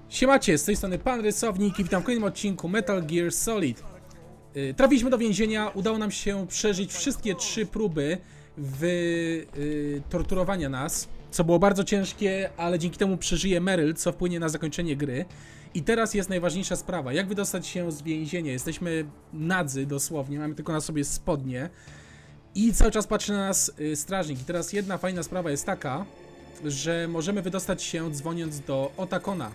Siemacie, z tej strony Pan Rysownik i witam w kolejnym odcinku Metal Gear Solid. Trafiliśmy do więzienia, udało nam się przeżyć wszystkie 3 próby torturowania nas, co było bardzo ciężkie, ale dzięki temu przeżyje Meryl, co wpłynie na zakończenie gry. I teraz jest najważniejsza sprawa, jak wydostać się z więzienia. Jesteśmy nadzy dosłownie, mamy tylko na sobie spodnie i cały czas patrzy na nas strażnik. I teraz jedna fajna sprawa jest taka, że możemy wydostać się dzwoniąc do Otakona.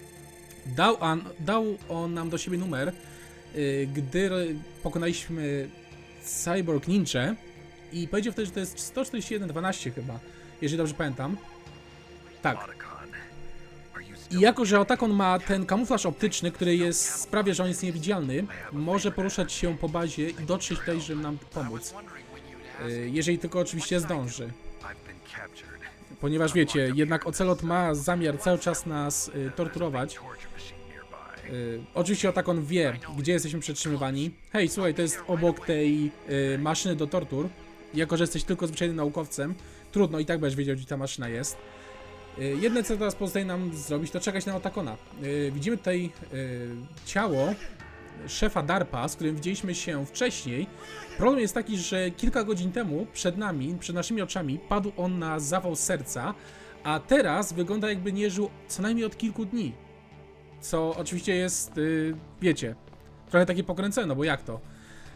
Dał on nam do siebie numer, gdy pokonaliśmy Cyborg Ninja i powiedział wtedy, że to jest 14112 chyba, jeżeli dobrze pamiętam. Tak. I jako, że Otakon ma ten kamuflaż optyczny, który sprawia, że on jest niewidzialny, może poruszać się po bazie i dotrzeć tutaj, żeby nam pomóc. Jeżeli tylko oczywiście zdąży. Ponieważ wiecie, jednak Ocelot ma zamiar cały czas nas torturować. Oczywiście Otakon wie, gdzie jesteśmy przetrzymywani. Hej, słuchaj, to jest obok tej maszyny do tortur. Jako, że jesteś tylko zwyczajnym naukowcem, trudno, i tak będziesz wiedział, gdzie ta maszyna jest. Jedne, co teraz pozostaje nam zrobić, to czekać na Otakona. Widzimy tutaj ciało szefa DARPA, z którym widzieliśmy się wcześniej. Problem jest taki, że kilka godzin temu przed naszymi oczami padł on na zawał serca, a teraz wygląda, jakby nie żył co najmniej od kilku dni. Co oczywiście jest, wiecie, trochę takie pokręcone, no bo jak to?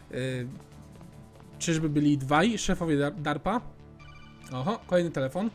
Czyżby byli dwaj szefowie DARPA? Oho, kolejny telefon.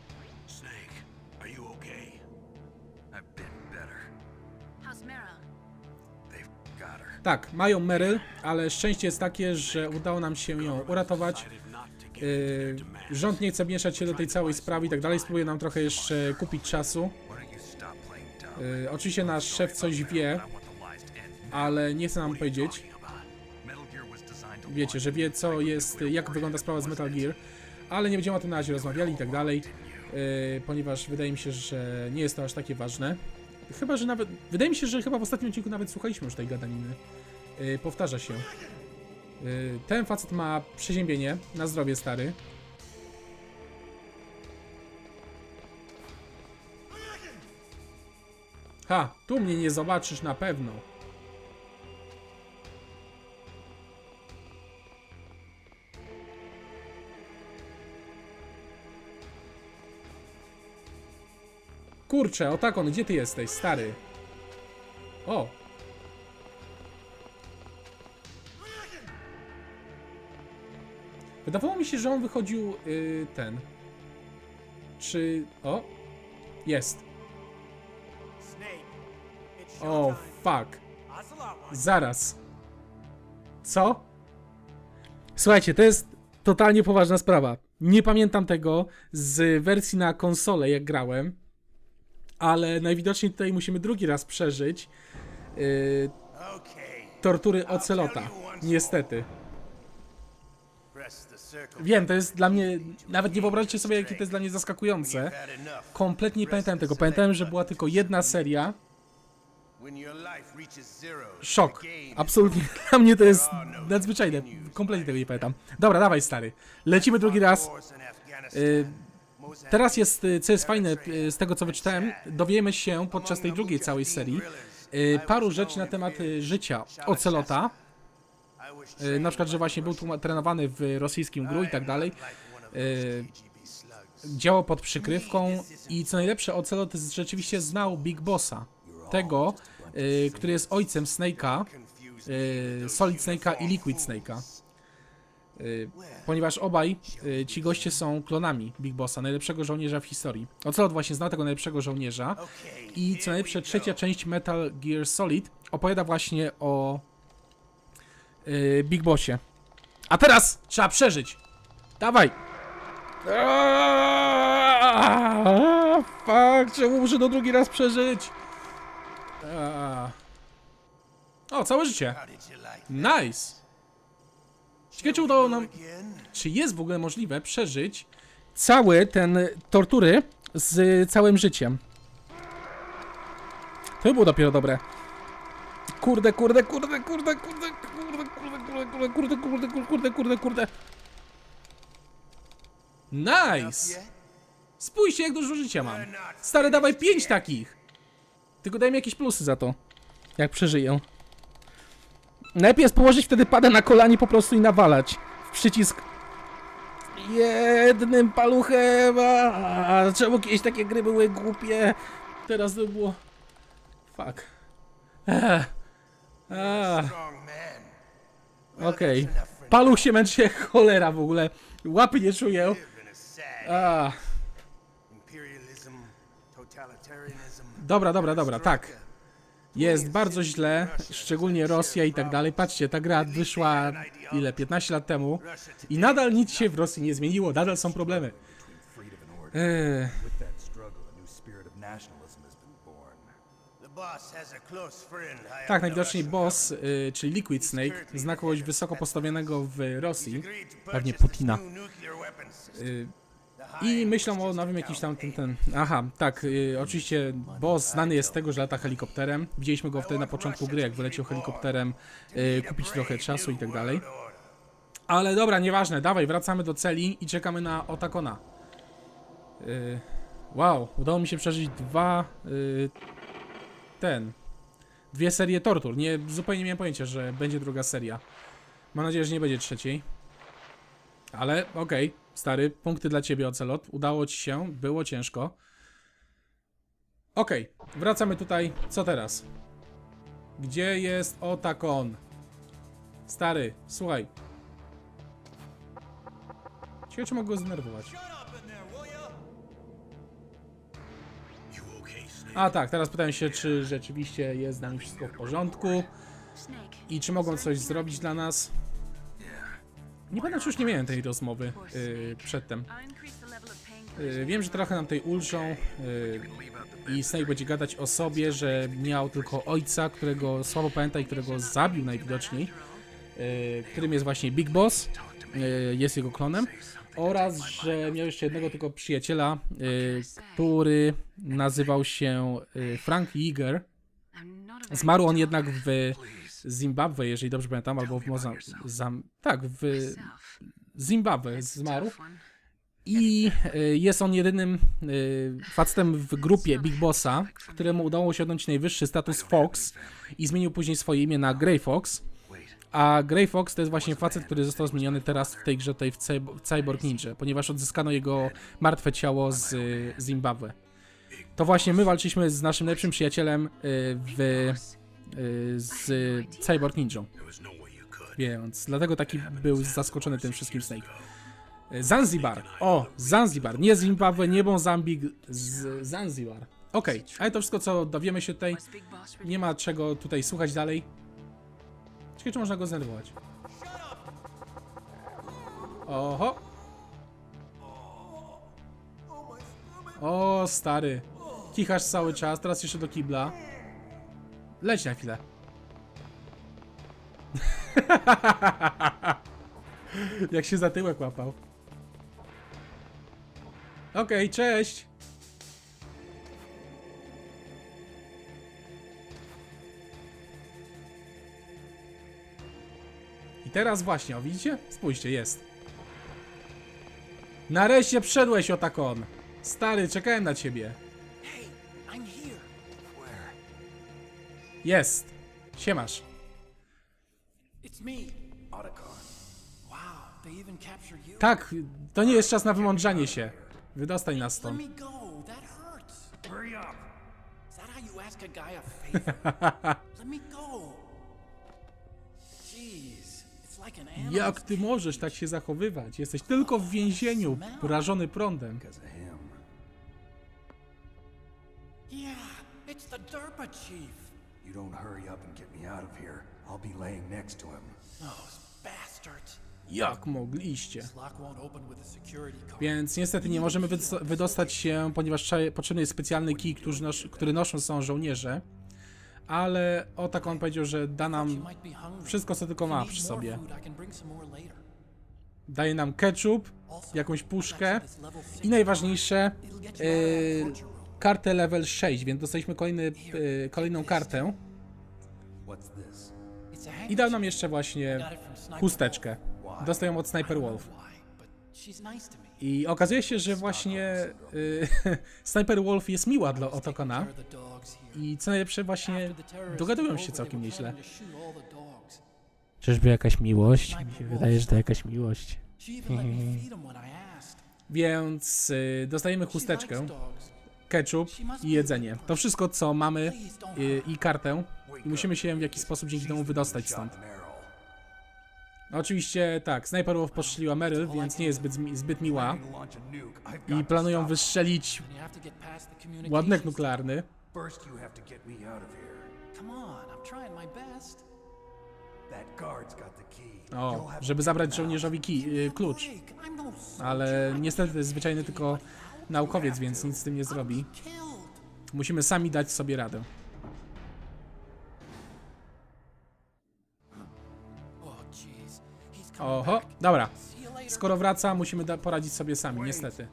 Tak, mają Meryl, ale szczęście jest takie, że udało nam się ją uratować. Rząd nie chce mieszać się do tej całej sprawy i tak dalej. Spróbuje nam trochę jeszcze kupić czasu. Oczywiście nasz szef coś wie, ale nie chce nam powiedzieć. Wiecie, że wie, co jest, jak wygląda sprawa z Metal Gear, ale nie będziemy o tym na razie rozmawiali i tak dalej, ponieważ wydaje mi się, że nie jest to aż takie ważne. Chyba, że nawet... Wydaje mi się, że chyba w ostatnim odcinku nawet słuchaliśmy już tej gadaniny. Powtarza się. Ten facet ma przeziębienie. Na zdrowie, stary. Ha! Tu mnie nie zobaczysz na pewno. Kurczę, Otakon, gdzie ty jesteś, stary? O! Wydawało mi się, że on wychodził ten. Czy... O! Jest. O, fuck. Zaraz. Co? Słuchajcie, to jest totalnie poważna sprawa. Nie pamiętam tego z wersji na konsolę, jak grałem. Ale najwidoczniej tutaj musimy drugi raz przeżyć tortury Ocelota. Niestety. Wiem, to jest dla mnie... Nawet nie wyobraźcie sobie, jakie to jest dla mnie zaskakujące. Kompletnie nie pamiętałem tego. Pamiętałem, że była tylko jedna seria. Szok. Absolutnie. Dla mnie to jest nadzwyczajne. Kompletnie tego nie pamiętam. Dobra, dawaj, stary. Lecimy drugi raz. Teraz jest, co jest fajne, z tego co wyczytałem, dowiemy się podczas tej drugiej całej serii paru rzeczy na temat życia Ocelota. Na przykład, że właśnie był tu trenowany w rosyjskim GRU i tak dalej. Działał pod przykrywką i co najlepsze, Ocelot rzeczywiście znał Big Bossa. Tego, który jest ojcem Snake'a, Solid Snake'a i Liquid Snake'a. Ponieważ obaj ci goście są klonami Big Bossa, najlepszego żołnierza w historii. Ocelot właśnie zna tego najlepszego żołnierza i co najlepsze, trzecia część Metal Gear Solid opowiada właśnie o Big Bossie. A teraz trzeba przeżyć! Dawaj! Fuck, czemu muszę to drugi raz przeżyć? O, całe życie! Nice! Ciekawe, czy udało nam... Czy jest w ogóle możliwe przeżyć całe ten tortury z całym życiem? To by było dopiero dobre. Kurde. Nice! Spójrzcie, jak dużo życia mam. Stary, dawaj 5 takich. Tylko daj mi jakieś plusy za to, jak przeżyję. Najlepiej jest położyć wtedy pada na kolanie po prostu i nawalać w przycisk jednym paluchem. Czemu kiedyś takie gry były głupie? Teraz to było... Fuck. Okej. Paluch się męczy jak cholera w ogóle. Łapy nie czuję. Dobra, tak. Jest bardzo źle, szczególnie Rosja i tak dalej. Patrzcie, ta gra wyszła ile? 15 lat temu i nadal nic się w Rosji nie zmieniło, nadal są problemy. Tak, najwidoczniej boss, czyli Liquid Snake, zna kogoś wysoko postawionego w Rosji, pewnie Putina. I myślą o nowym jakimś tam ten... Aha, tak, oczywiście boss znany jest z tego, że lata helikopterem. Widzieliśmy go wtedy na początku gry, jak wyleciał helikopterem, kupić trochę czasu i tak dalej. Ale dobra, nieważne, dawaj, wracamy do celi i czekamy na Otakona. Wow, udało mi się przeżyć dwie serie tortur. Zupełnie nie miałem pojęcia, że będzie druga seria. Mam nadzieję, że nie będzie trzeciej. Ale okej, stary, punkty dla ciebie, Ocelot. Udało ci się, było ciężko. Okej, wracamy tutaj. Co teraz? Gdzie jest Otakon? Stary, słuchaj. Ciekawe, czy mogę go zdenerwować. A tak, teraz pytam się, czy rzeczywiście jest z nami wszystko w porządku. I czy mogą coś zrobić dla nas. Nie pamiętam, czy już nie miałem tej rozmowy przedtem. Wiem, że trochę nam tej ulżą i Snake będzie gadać o sobie, że miał tylko ojca, którego słabo pamięta i którego zabił najwidoczniej, którym jest właśnie Big Boss, jest jego klonem, oraz że miał jeszcze jednego tylko przyjaciela, który nazywał się Frank Yeager. Zmarł on jednak w Zimbabwe, jeżeli dobrze pamiętam, albo w w Zimbabwe zmarł. I jest on jedynym facetem w grupie Big Bossa, któremu udało się osiągnąć najwyższy status Fox i zmienił później swoje imię na Grey Fox. A Grey Fox to jest właśnie facet, który został zmieniony teraz w tej grze tutaj w Cyborg Ninja, ponieważ odzyskano jego martwe ciało z Zimbabwe. To właśnie my walczyliśmy z naszym najlepszym przyjacielem z Cyborg Ninja. Więc dlatego taki był zaskoczony tym wszystkim Snake. Zanzibar. O, Zanzibar. Nie Zimbabwe, nie Mozambik, Zanzibar. Okej, ale to wszystko, co dowiemy się tutaj. Nie ma czego tutaj słuchać dalej. Ciekawe, czy można go zdenerwować. Oho. O, stary. Kichasz cały czas, teraz jeszcze do kibla. Leć na chwilę. Jak się za tyłek łapał. Okej, cześć. I teraz właśnie, o widzicie? Spójrzcie, jest. Nareszcie wszedłeś, Otakon. Stary, czekałem na ciebie. Jest. Siemasz. Tak, to nie jest czas na wymądrzanie się. Wydostań nas stąd. Jak ty możesz tak się zachowywać? Jesteś tylko w więzieniu, porażony prądem. Jak mogliście? Więc niestety nie możemy wydostać się, ponieważ potrzebny jest specjalny kij, który noszą są żołnierze. Ale Otakon powiedział, że da nam wszystko, co tylko ma przy sobie. Daje nam ketchup, jakąś puszkę i najważniejsze kartę level 6, więc dostaliśmy kolejną kartę. I dał nam jeszcze właśnie chusteczkę. Dostał ją od Sniper Wolf. I okazuje się, że właśnie Sniper Wolf jest miła dla Otakona. I co najlepsze, właśnie dogadują się całkiem nieźle. Czyżby jakaś miłość? Mi się wydaje, że to jakaś miłość. Więc dostajemy chusteczkę, ketchup i jedzenie. To wszystko, co mamy i kartę. I musimy się w jakiś sposób dzięki temu wydostać stąd. Oczywiście tak, Sniper Wolf postrzeliła Meryl, więc nie jest zbyt miła. I planują wystrzelić ładunek nuklearny. O, żeby zabrać żołnierzowi klucz. Ale niestety to jest zwyczajny tylko naukowiec, więc nic z tym nie zrobi. Musimy sami dać sobie radę. Oho, dobra. Skoro wraca, musimy poradzić sobie sami, niestety.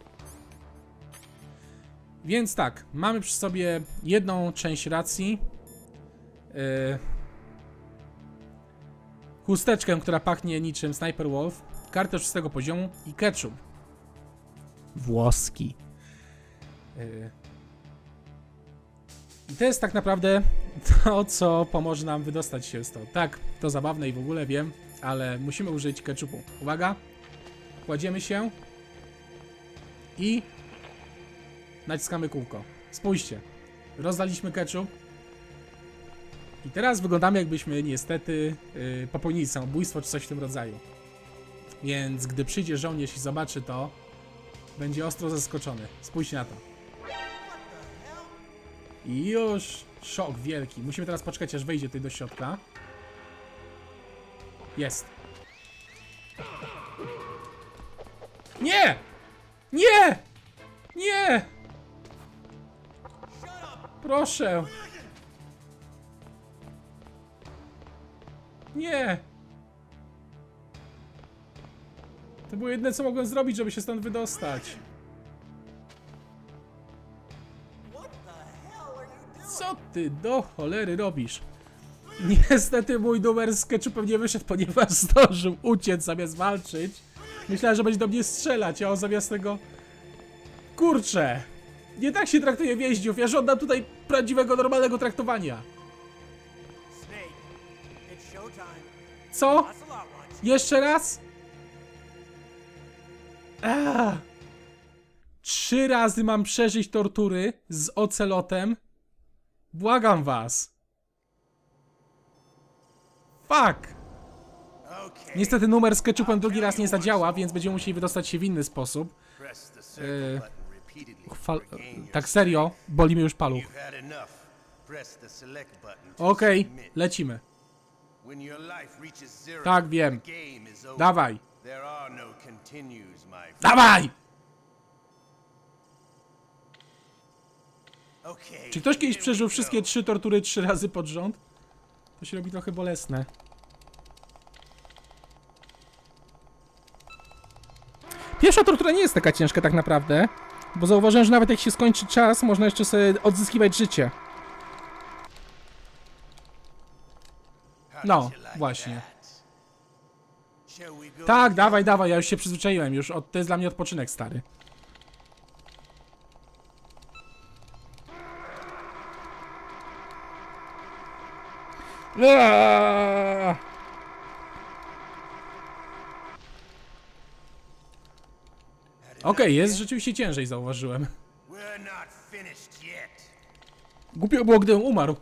Więc tak, mamy przy sobie jedną część racji. Chusteczkę, która pachnie niczym Sniper Wolf. Kartę 6 poziomu i ketchup. Włoski. I to jest tak naprawdę to, co pomoże nam wydostać się stąd. Tak, to zabawne i w ogóle wiem, ale musimy użyć ketchupu. Uwaga, kładziemy się i naciskamy kółko. Spójrzcie, rozdaliśmy ketchup i teraz wyglądamy, jakbyśmy niestety popełnili samobójstwo czy coś w tym rodzaju. Więc gdy przyjdzie żołnierz i zobaczy to, będzie ostro zaskoczony. Spójrzcie na to. I już szok wielki. Musimy teraz poczekać, aż wejdzie tutaj do środka. Jest. Nie! Nie! Nie! Proszę! Nie! To było jedyne, co mogłem zrobić, żeby się stąd wydostać. Co ty do cholery robisz? Niestety mój numer z ketchupem nie wyszedł, ponieważ zdążył uciec zamiast walczyć. Myślałem, że będzie do mnie strzelać, a on zamiast tego... Kurczę! Nie tak się traktuje więźniów, ja żądam tutaj prawdziwego, normalnego traktowania. Co? Jeszcze raz? 3 razy mam przeżyć tortury z ocelotem. Błagam was. Fuck. Niestety numer z ketchupem drugi raz nie zadziała, więc będziemy musieli wydostać się w inny sposób. Tak serio, boli mnie już paluch. Okej, lecimy. Tak, wiem. Dawaj. Dawaj! Czy ktoś kiedyś przeżył wszystkie 3 tortury 3 razy pod rząd? To się robi trochę bolesne. Pierwsza tortura nie jest taka ciężka tak naprawdę, bo zauważyłem, że nawet jak się skończy czas, można jeszcze sobie odzyskiwać życie. No, właśnie. Tak, dawaj, dawaj, ja już się przyzwyczaiłem, to jest dla mnie odpoczynek, stary. Okej, jest rzeczywiście ciężej, zauważyłem. Głupio było, gdybym umarł.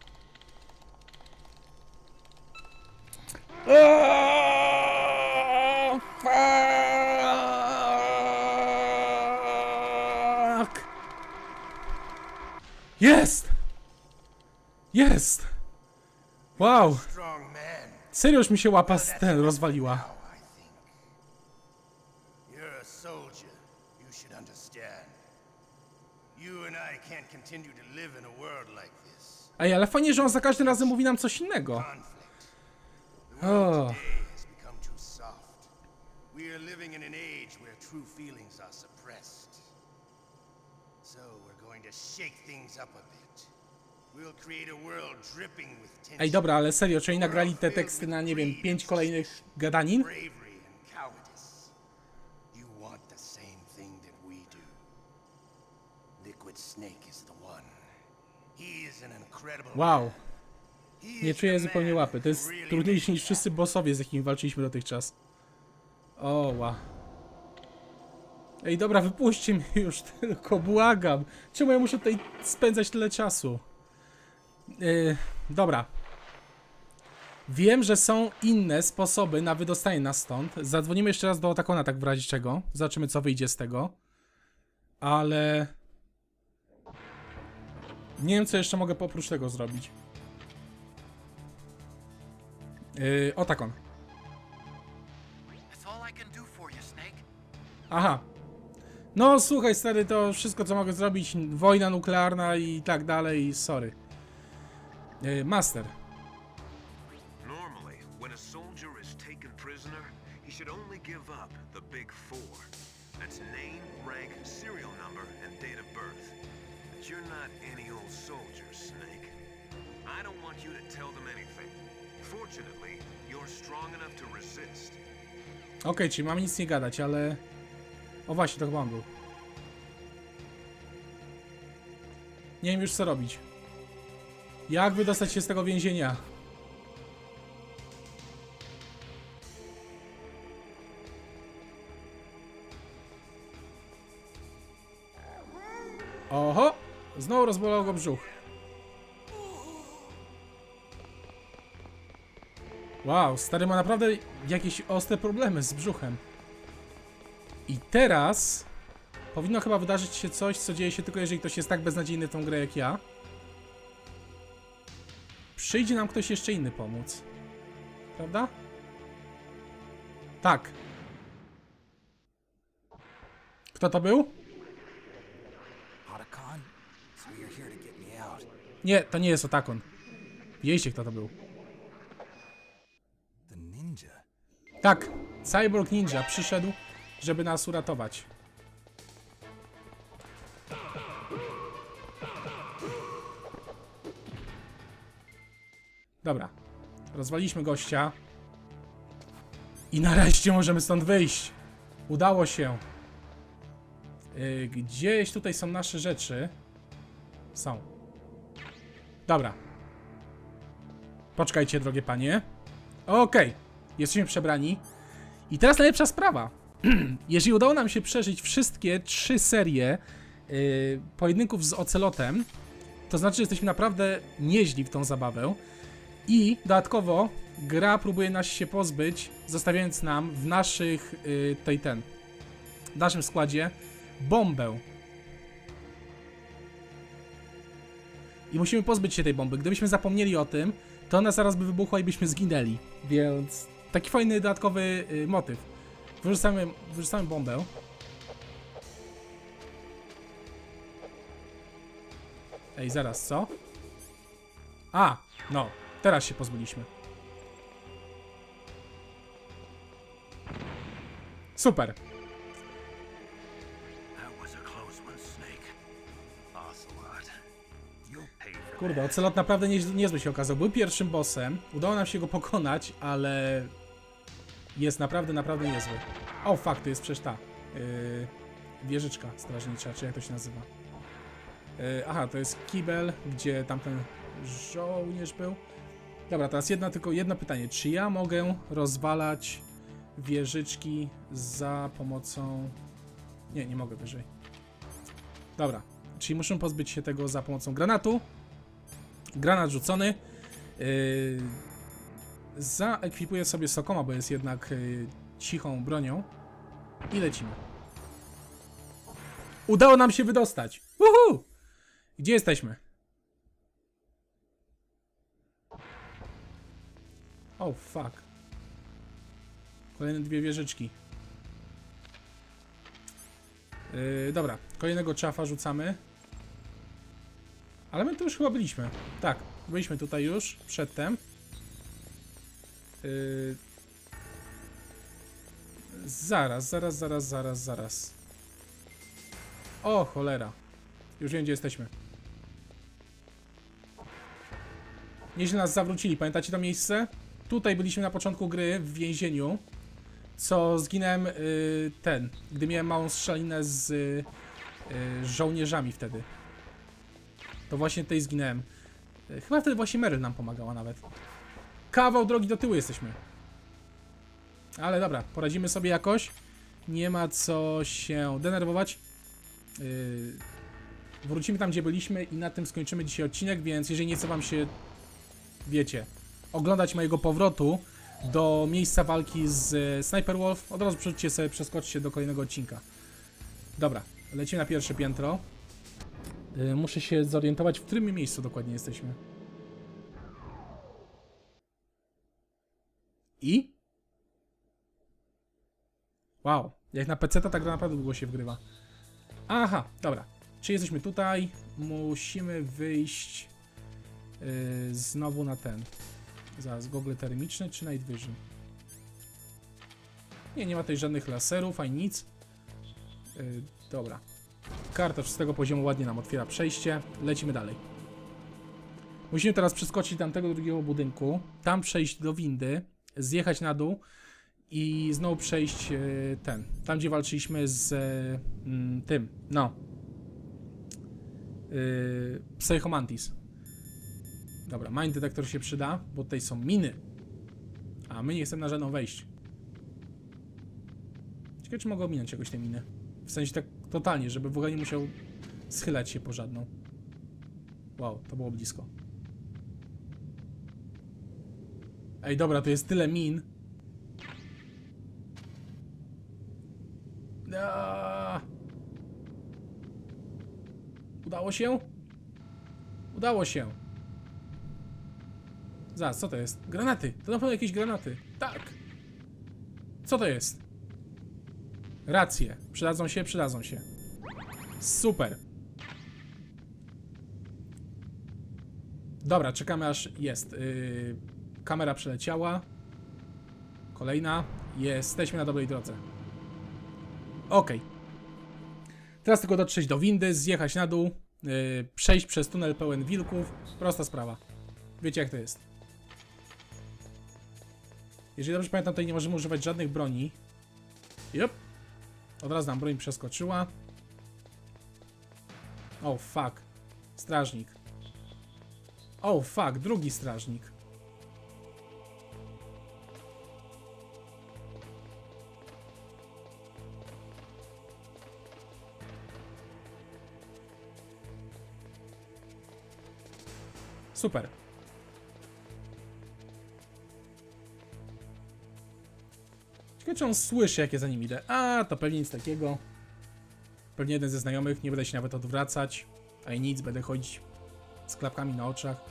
Fuck! Jest! Jest! Wow! Serio już mi się łapa rozwaliła. Ej, ale fajnie, że on za każdym razem mówi nam coś innego. Oh. Ej, dobra, ale serio, czy oni nagrali te teksty na, nie wiem, 5 kolejnych gadanin? Wow. Nie czuję zupełnie łapy. To jest trudniejsze niż wszyscy bossowie, z jakimi walczyliśmy dotychczas. O, wow. Ej, dobra, wypuśćcie mnie już tylko, błagam. Czemu ja muszę tutaj spędzać tyle czasu? Dobra. Wiem, że są inne sposoby na wydostanie nas stąd. Zadzwonimy jeszcze raz do Otakona, tak w razie czego. Zobaczymy, co wyjdzie z tego. Ale... nie wiem, co jeszcze mogę oprócz tego zrobić. Otakon. Aha. No, słuchaj, stary, to wszystko, co mogę zrobić. Wojna nuklearna i tak dalej, sorry. Master. Normally, when a soldier is taken prisoner, he should only give up the big four. That's name, rank, serial number, and date of birth. But you're not any old soldier, Snake. I don't want you to tell them anything. Fortunately, you're strong enough to resist. Okej, czyli mam nic nie gadać, ale... O właśnie, to chyba on był. Nie wiem już, co robić. Jak wydostać się z tego więzienia? Oho! Znowu rozbolał go brzuch. Wow, stary ma naprawdę jakieś ostre problemy z brzuchem. I teraz powinno chyba wydarzyć się coś, co dzieje się tylko jeżeli ktoś jest tak beznadziejny w tą grę jak ja. Przyjdzie nam ktoś jeszcze inny pomóc. Prawda? Tak. Kto to był? Nie, to nie jest Otakon. Wiecie, kto to był. Tak, Cyborg Ninja przyszedł, żeby nas uratować. Dobra, rozwaliliśmy gościa. I nareszcie możemy stąd wyjść. Udało się. Gdzieś tutaj są nasze rzeczy. Są. Dobra. Poczekajcie, drogie panie. Okej. Jesteśmy przebrani. I teraz najlepsza sprawa. Jeżeli udało nam się przeżyć wszystkie 3 serie pojedynków z Ocelotem, to znaczy, że jesteśmy naprawdę nieźli w tą zabawę. I dodatkowo gra próbuje nas się pozbyć, zostawiając nam w naszych w naszym składzie bombę. I musimy pozbyć się tej bomby. Gdybyśmy zapomnieli o tym, to ona zaraz by wybuchła i byśmy zginęli. Więc taki fajny dodatkowy motyw. Wyrzucamy bombę. Ej, zaraz, co? A, no, teraz się pozbyliśmy. Super. Kurde, Ocelot naprawdę niezły się okazał. Był pierwszym bossem. Udało nam się go pokonać, ale jest naprawdę niezły. O, fuck, to jest przecież ta wieżyczka strażnicza, czy jak to się nazywa. Aha, to jest kibel, gdzie tamten żołnierz był. Dobra, teraz tylko jedno pytanie. Czy ja mogę rozwalać wieżyczki za pomocą... Nie mogę wyżej. Dobra, czyli muszę pozbyć się tego za pomocą granatu. Granat rzucony. Zaekwipuję sobie Sokoma, bo jest jednak cichą bronią. I lecimy. Udało nam się wydostać. Woohoo! Gdzie jesteśmy? Oh, fuck. Kolejne 2 wieżyczki. Dobra, kolejnego czafa rzucamy. Ale my tu już chyba byliśmy. Tak, byliśmy tutaj już przedtem. Zaraz. O, cholera. Już wiem, gdzie jesteśmy. Nieźle nas zawrócili. Pamiętacie to miejsce? Tutaj byliśmy na początku gry w więzieniu. Co zginąłem gdy miałem małą strzelaninę z żołnierzami wtedy. to właśnie tutaj zginąłem. Chyba wtedy właśnie Meryl nam pomagała nawet. Kawał drogi do tyłu jesteśmy. Ale dobra, poradzimy sobie jakoś. Nie ma co się denerwować. Wrócimy tam, gdzie byliśmy i na tym skończymy dzisiaj odcinek, więc jeżeli nie chce wam się, wiecie, oglądać mojego powrotu do miejsca walki z Sniper Wolf, od razu przerzućcie sobie, przeskoczcie do kolejnego odcinka. Dobra, lecimy na pierwsze piętro. Muszę się zorientować, w którym miejscu dokładnie jesteśmy. I? Wow, jak na PC ta gra naprawdę długo się wgrywa. Aha, dobra. Czy jesteśmy tutaj? Musimy wyjść znowu na ten. Zaraz, gogle termiczne czy Night Vision? Nie ma tutaj żadnych laserów, ani nic. Dobra. Karta 6 poziomu ładnie nam otwiera przejście. Lecimy dalej. Musimy teraz przeskoczyć tamtego drugiego budynku. Tam przejść do windy. Zjechać na dół. I znowu przejść tam gdzie walczyliśmy z tym. No. Psychomantis. Dobra, mine detektor się przyda, bo tutaj są miny. A my nie chcemy na żadną wejść. Ciekawe, czy mogę ominąć jakoś te miny. W sensie tak totalnie, żeby w ogóle nie musiał schylać się po żadną. Wow, to było blisko. Ej, dobra, to jest tyle min. Udało się? Udało się. Zaraz, co to jest? Granaty! To na pewno jakieś granaty. Tak! Co to jest? Racje. Przydadzą się, przydadzą się. Super. Dobra, czekamy aż jest. Kamera przeleciała. Kolejna. Jesteśmy na dobrej drodze. Okej. Teraz tylko dotrzeć do windy, zjechać na dół, przejść przez tunel pełen wilków. Prosta sprawa. Wiecie jak to jest. Jeżeli dobrze pamiętam, tutaj nie możemy używać żadnych broni. Jop. Od razu nam broń przeskoczyła. Oh fuck. Strażnik. Oh fuck, drugi strażnik. Super. Ciekawe, czy on słyszy, jak ja za nim idę. A, to pewnie nic takiego. Pewnie jeden ze znajomych, nie będę się nawet odwracać. A i nic, będę chodzić z klapkami na oczach.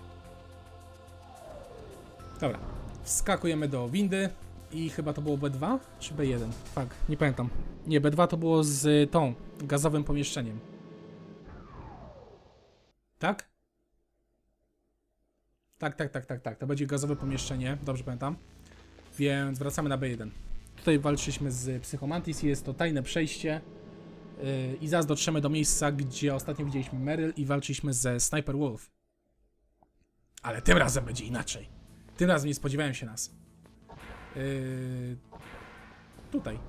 Dobra. Wskakujemy do windy. I chyba to było B2 czy B1? Tak, nie pamiętam. Nie, B2 to było z tą gazowym pomieszczeniem. Tak? Tak. To będzie gazowe pomieszczenie, dobrze pamiętam. Więc wracamy na B1. Tutaj walczyliśmy z Psychomantis, jest to tajne przejście. I zaraz dotrzemy do miejsca, gdzie ostatnio widzieliśmy Meryl i walczyliśmy ze Sniper Wolf. Ale tym razem będzie inaczej. Tym razem nie spodziewałem się nas. Tutaj.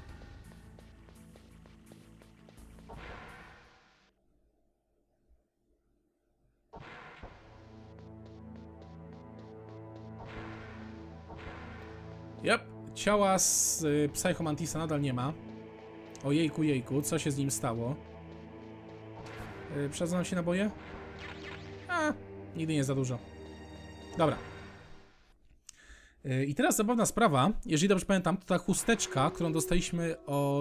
Yep. Ciała z Psychomantisa nadal nie ma. O jejku, co się z nim stało? Przydadzą nam się naboje? Nigdy nie za dużo. Dobra. I teraz zabawna sprawa, jeżeli dobrze pamiętam, to ta chusteczka, którą dostaliśmy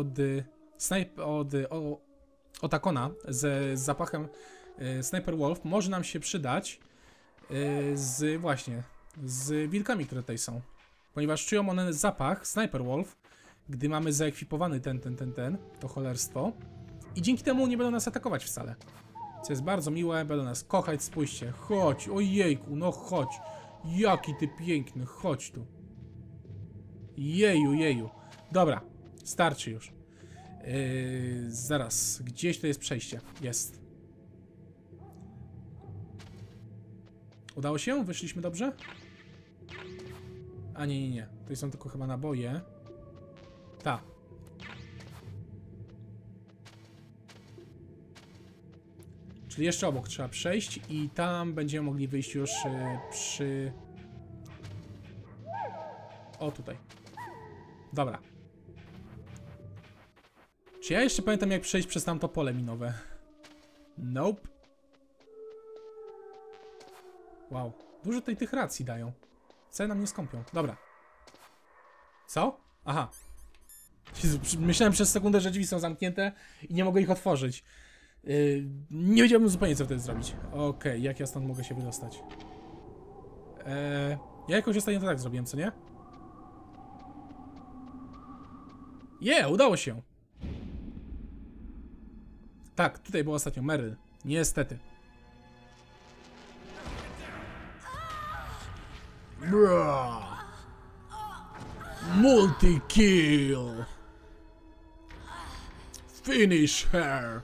od Akona z zapachem Sniper Wolf, może nam się przydać z wilkami, które tutaj są. Ponieważ czują one zapach Sniper Wolf, gdy mamy zaekwipowany to cholerstwo. I dzięki temu nie będą nas atakować wcale. Co jest bardzo miłe, będą nas kochać, spójrzcie. Chodź, ojejku, no chodź. Jaki ty piękny, chodź tu. Jeju. Dobra, starczy już. Zaraz, gdzieś to jest przejście. Jest. Udało się? Wyszliśmy dobrze? A nie. Tutaj są tylko chyba naboje. Czyli jeszcze obok trzeba przejść i tam będziemy mogli wyjść już przy... O, tutaj. Dobra. Czy ja jeszcze pamiętam, jak przejść przez tamto pole minowe? Nope. Wow. Dużo tutaj tych racji dają. Wcale nam nie skąpią. Dobra. Co? Aha. Myślałem przez sekundę, że drzwi są zamknięte i nie mogę ich otworzyć. Nie wiedziałbym zupełnie, co wtedy zrobić. Okej, jak ja stąd mogę się wydostać? Ja jakoś ostatnio to tak zrobiłem, co nie? Udało się! Tak, tutaj był ostatnio Meryl. Niestety. Multi-kill! Finish her!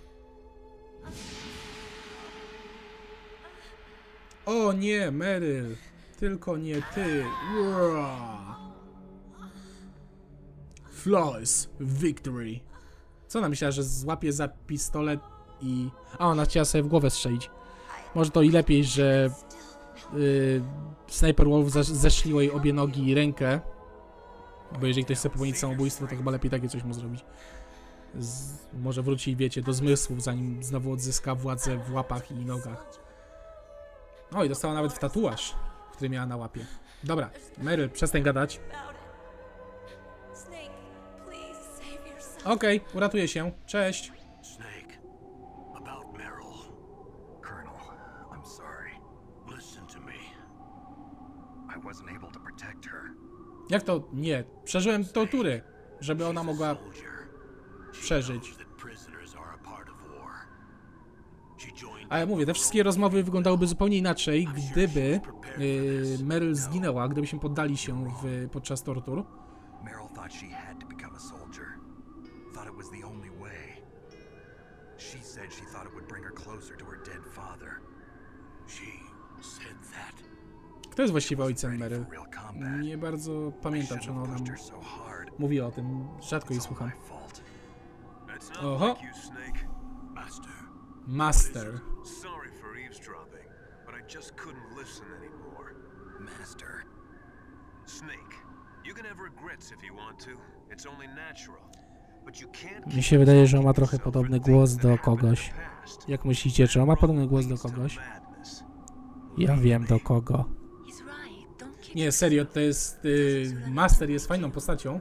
O nie, Meryl! Tylko nie ty! Flawless victory! Co ona myślała, że złapie za pistolet i... A, ona chciała sobie w głowę strzelić. Może to i lepiej, że... Sniper Wolf zeszliło jej obie nogi i rękę. Bo jeżeli ktoś chce popełnić samobójstwo, to chyba lepiej takie coś mu zrobić. Może wróci, wiecie, do zmysłów, zanim znowu odzyska władzę w łapach i nogach. O, i dostała nawet w tatuaż, który miała na łapie. Dobra, Meryl, przestań gadać. Okej, uratuję się. Cześć. Snake, about Meryl. Colonel, I'm sorry. Listen to me. I wasn't able to protect her. Jak to? Nie. Przeżyłem tortury, żeby ona mogła przeżyć. Ale mówię, te wszystkie rozmowy wyglądały zupełnie inaczej, gdyby Meryl zginęła, gdybyśmy poddali się podczas tortur. Meryl thought she had to become a soldier. Thought it was the only way. She said she thought it would bring her closer to her dead father. She said that. Kto jest właściwie ojcem Meryl? Nie bardzo pamiętam, czy ona nam mówi o tym. Rzadko jej słucham. Oho! Master. Sorry for eavesdropping, but I just couldn't listen anymore. Master. Snake, you can have regrets if you want to. It's only natural. But you can't. Mi się wydaje, że on ma trochę podobny głos do kogoś. Jak myślicie, czy on ma podobny głos do kogoś? Ja wiem do kogo. Nie, serio, to jest... Master jest fajną postacią.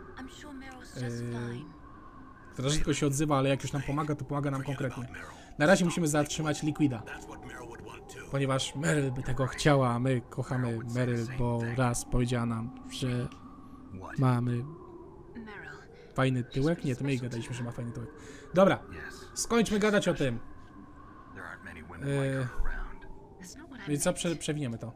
Która rzadko się odzywa, ale jak już nam pomaga, to pomaga nam konkretnie. Na razie musimy zatrzymać Liquida. Ponieważ Meryl by tego chciała, a my kochamy Meryl, bo raz powiedziała nam, że mamy fajny tyłek. Nie, to my jej gadaliśmy, że ma fajny tyłek. Dobra, skończmy gadać o tym. Więc co, przewiniemy to.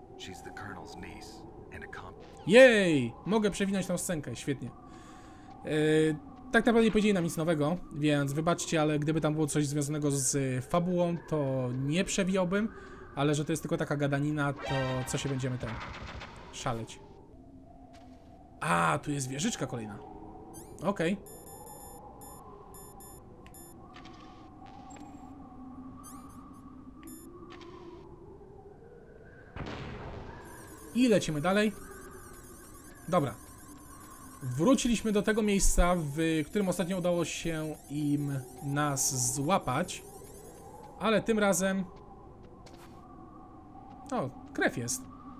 Jej! Mogę przewinąć tą scenkę, świetnie. Tak naprawdę nie powiedzieli nam nic nowego, więc wybaczcie, ale gdyby tam było coś związanego z fabułą, to nie przewijałbym, ale że to jest tylko taka gadanina, to co się będziemy tam szaleć. A, tu jest wieżyczka kolejna. Okej. I lecimy dalej. Dobra. Wróciliśmy do tego miejsca, w którym ostatnio udało się im nas złapać. Ale tym razem... O, krew jest.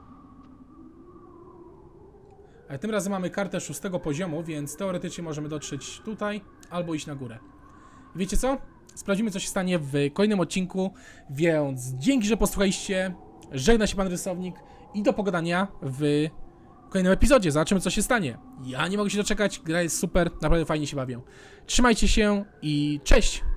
Ale tym razem mamy kartę 6. poziomu, więc teoretycznie możemy dotrzeć tutaj albo iść na górę. Wiecie co? Sprawdzimy, co się stanie w kolejnym odcinku, więc dzięki, że posłuchaliście. Żegna się pan rysownik i do pogadania w kolejnym epizodzie. Zobaczymy, co się stanie. Ja nie mogę się doczekać, gra jest super, naprawdę fajnie się bawię. Trzymajcie się i cześć!